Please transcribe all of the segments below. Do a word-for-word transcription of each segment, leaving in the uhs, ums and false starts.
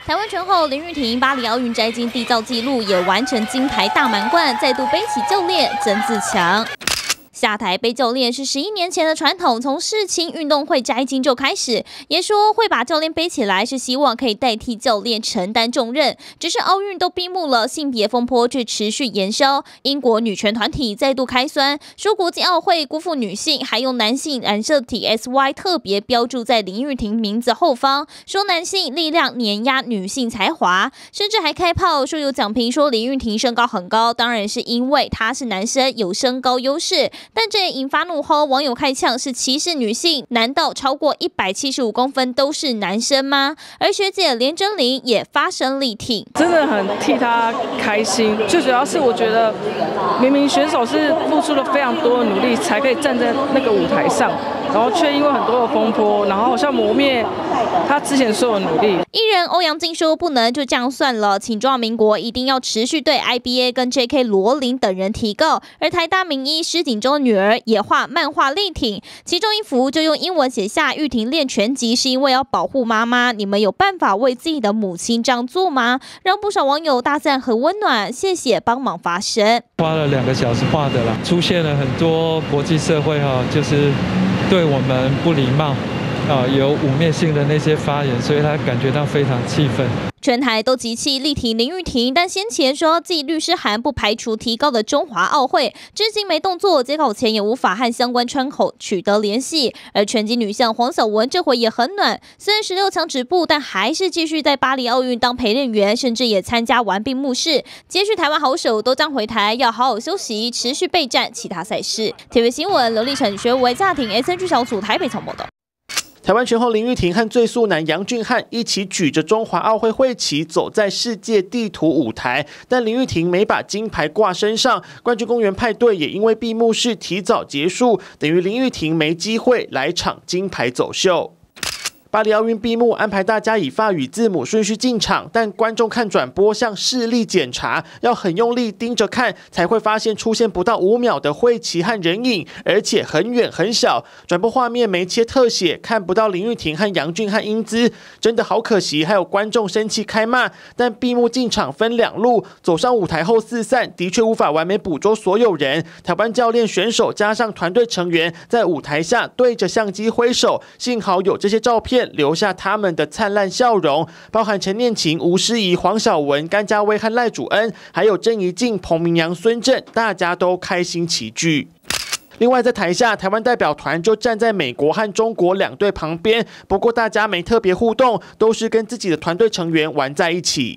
台湾拳后林玉婷巴黎奥运摘金缔造纪录，也完成金牌大满贯，再度背起教练曾自强。 下台背教练是十一年前的传统，从世青运动会摘金就开始。也说会把教练背起来，是希望可以代替教练承担重任。只是奥运都闭幕了，性别风波却持续延烧。英国女权团体再度开酸，说国际奥会辜负女性，还用男性染色体 S Y 特别标注在林玉婷名字后方，说男性力量碾压女性才华，甚至还开炮说有讲评说林玉婷身高很高，当然是因为她是男生，有身高优势。 但这也引发怒吼，网友开呛是歧视女性？难道超过一百七十五公分都是男生吗？而学姐连真玲也发声力挺， 真的很替她开心。最主要是我觉得，明明选手是付出了非常多的努力，才可以站在那个舞台上，然后却因为很多的风波，然后好像磨灭她之前所有努力。 艺人欧阳靖说：“不能就这样算了，请中华民国一定要持续对 I B A 跟 J K 罗琳等人提告。”而台大名医施锦中 女儿也画漫画力挺，其中一幅就用英文写下“玉婷练拳击是因为要保护妈妈，你们有办法为自己的母亲这样做吗？”让不少网友大赞很温暖，谢谢帮忙发声。 花了两个小时画的啦，出现了很多国际社会哈，就是对我们不礼貌啊，有污蔑性的那些发言，所以他感觉到非常气愤。 全台都集气力挺林玉婷，但先前说寄律师函不排除提告的中华奥会，至今没动作，接稿前也无法和相关窗口取得联系。而拳击女将黄晓雯这回也很暖，虽然十六强止步，但还是继续在巴黎奥运当陪练员，甚至也参加完闭幕式。接续台湾好手都将回台，要好好休息，持续备战其他赛事。T V B 新闻刘立成、学维家庭 S N G 小组台北场报道。 台湾拳后林玉婷和最速男杨俊翰一起举着中华奥会会旗走在世界地图舞台，但林玉婷没把金牌挂身上。冠军公园派对也因为闭幕式提早结束，等于林玉婷没机会来场金牌走秀。 巴黎奥运闭幕，安排大家以法语字母顺序进场，但观众看转播像视力检查，要很用力盯着看，才会发现出现不到五秒的会旗和人影，而且很远很小。转播画面没切特写，看不到林玉婷和杨俊翰英姿，真的好可惜。还有观众生气开骂，但闭幕进场分两路，走上舞台后四散，的确无法完美捕捉所有人。台湾教练、选手加上团队成员在舞台下对着相机挥手，幸好有这些照片。 留下他们的灿烂笑容，包含陈念琴、吴诗怡、黄晓雯、甘家威和赖祖恩，还有郑怡静、彭明阳、孙正，大家都开心齐聚。另外，在台下，台湾代表团就站在美国和中国两队旁边，不过大家没特别互动，都是跟自己的团队成员玩在一起。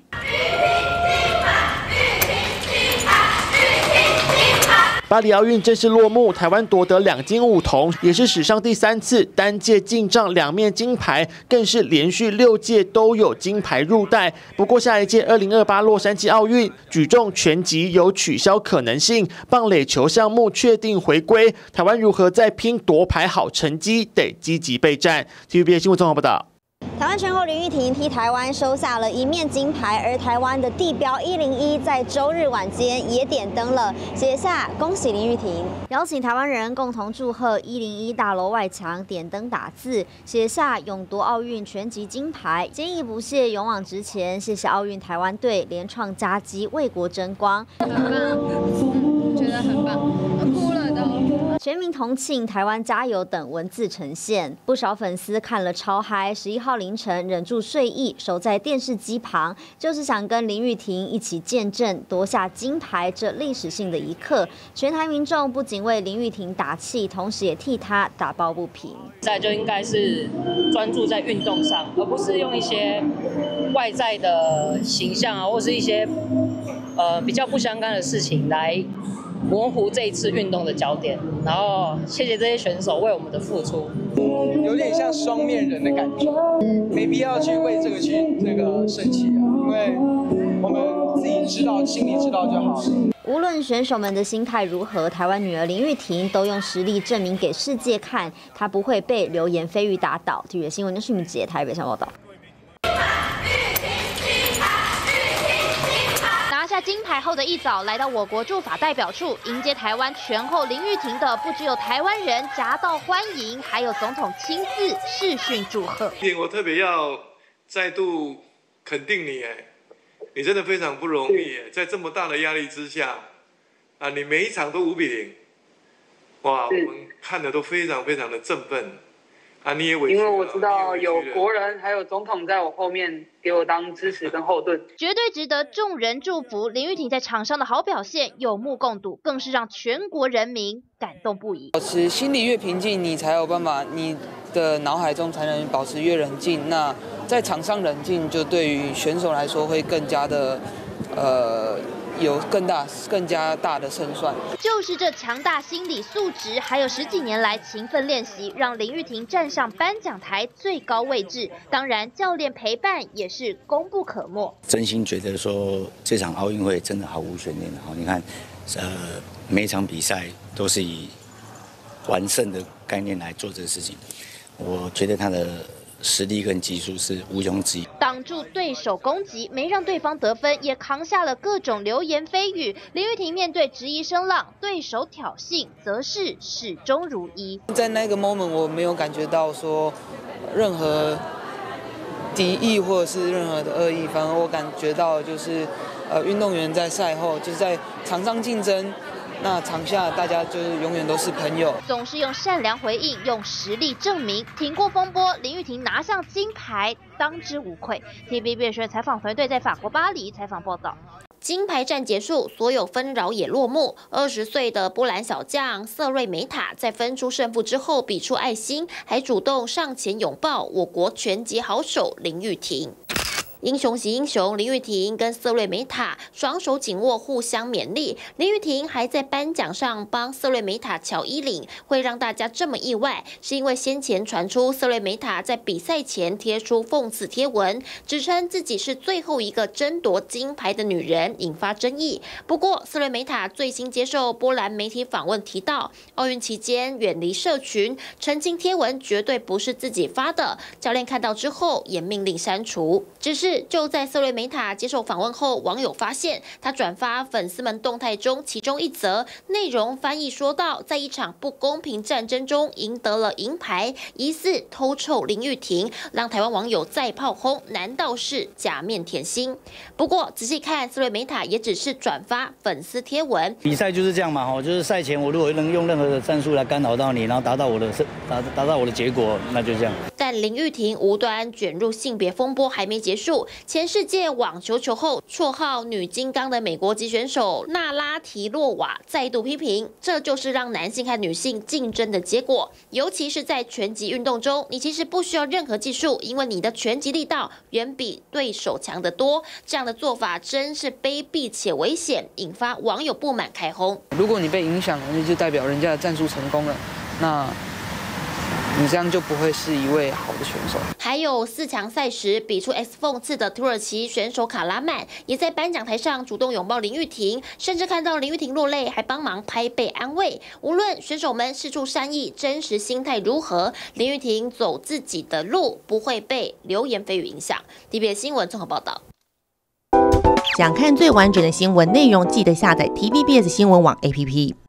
巴黎奥运正式落幕，台湾夺得两金五铜，也是史上第三次单届进账两面金牌，更是连续六届都有金牌入袋。不过下一届二零二八洛杉矶奥运，举重、拳击有取消可能性，棒垒球项目确定回归。台湾如何再拼夺牌好成绩，得积极备战。T V B 新闻综合报道。 台湾拳后林玉婷替台湾收下了一面金牌，而台湾的地标一零一在周日晚间也点灯了，写下恭喜林玉婷，邀请台湾人共同祝贺一零一大楼外墙点灯打字，写下勇夺奥运拳击金牌，坚毅不懈，勇往直前，谢谢奥运台湾队连创佳绩，为国争光， 很棒，嗯，觉得很棒，我哭了都。 全民同庆、台湾加油等文字呈现，不少粉丝看了超嗨。十一号凌晨忍住睡意，守在电视机旁，就是想跟林玉婷一起见证夺下金牌这历史性的一刻。全台民众不仅为林玉婷打气，同时也替她打抱不平。 再就应该是专注在运动上，而不是用一些外在的形象啊，或是一些呃比较不相干的事情来 模糊这一次运动的焦点，然后谢谢这些选手为我们的付出， 有点像双面人的感觉，没必要去为这个去那个生气啊，因为我们自己知道，心里知道就好了。 无论选手们的心态如何，台湾女儿林玉婷都用实力证明给世界看，她不会被流言蜚语打倒。体育新闻的讯杰台北上报道。 拿下金牌后的一早，来到我国驻法代表处迎接台湾拳后林玉婷的，不只有台湾人夹道欢迎，还有总统亲自视讯祝贺。 我特别要再度肯定你哎，你真的非常不容易哎，在这么大的压力之下，啊，你每一场都五比零，哇，我们看的都非常非常的振奋。啊，你也委屈了， 因为我知道有国人还有总统在我后面给我当支持跟后盾， 绝对值得众人祝福。林玉婷在场上的好表现，有目共睹，更是让全国人民感动不已。 保持心里越平静，你才有办法，你的脑海中才能保持越冷静。那在场上冷静，就对于选手来说会更加的，呃。有更大、更加大的胜算， 就是这强大心理素质，还有十几年来勤奋练习，让林玉婷站上颁奖台最高位置。当然，教练陪伴也是功不可没。 真心觉得说，这场奥运会真的毫无悬念的哈！你看，呃，每一场比赛都是以完胜的概念来做这个事情，我觉得他的实力跟技术是毋庸置疑， 挡住对手攻击，没让对方得分，也扛下了各种流言蜚语。林玉婷面对质疑声浪，对手挑衅，则是始终如一。 在那个 moment， 我没有感觉到说任何敌意或者是任何的恶意，反而我感觉到就是呃，运动员在赛后就是在场上竞争。那场下大家就是永远都是朋友， 总是用善良回应，用实力证明，挺过风波，林玉婷拿上金牌，当之无愧。T V B S 采访团队在法国巴黎采访报道。金牌战结束，所有纷扰也落幕。二十岁的波兰小将瑟瑞梅塔在分出胜负之后，比出爱心，还主动上前拥抱我国拳击好手林玉婷。英雄惜英雄，林玉婷跟瑟瑞梅塔双手紧握，互相勉励。林玉婷还在颁奖上帮瑟瑞梅塔乔衣领，会让大家这么意外，是因为先前传出瑟瑞梅塔在比赛前贴出讽刺贴文，指称自己是最后一个争夺金牌的女人，引发争议。不过，瑟瑞梅塔最新接受波兰媒体访问提到，奥运期间远离社群，澄清贴文绝对不是自己发的，教练看到之后也命令删除。只是就在瑟瑞梅塔接受访问后，网友发现她转发粉丝们动态中其中一则内容翻译说到，在一场不公平战争中赢得了银牌，疑似偷臭林玉婷，让台湾网友再炮轰，难道是假面甜心？不过仔细看，瑟瑞梅塔也只是转发粉丝贴文。 比赛就是这样嘛，哈，就是赛前我如果能用任何的战术来干扰到你，然后达到我的达达到我的结果，那就这样。 但林玉婷无端卷入性别风波还没结束。前世界网球球后，绰号女金刚的美国籍选手娜拉提洛瓦再度批评，这就是让男性和女性竞争的结果。尤其是在拳击运动中，你其实不需要任何技术，因为你的拳击力道远比对手强得多。这样的做法真是卑鄙且危险，引发网友不满开轰。 如果你被影响了，那就代表人家的战术成功了。那你这样就不会是一位好的选手。 还有四强赛时比出 X 讽刺的土耳其选手卡拉曼，也在颁奖台上主动拥抱林玉婷，甚至看到林玉婷落泪，还帮忙拍背安慰。无论选手们释出善意，真实心态如何，林玉婷走自己的路，不会被流言蜚语影响。T V B S 新闻综合报道。 想看最完整的新闻内容，记得下载 T V B S 新闻网 A P P。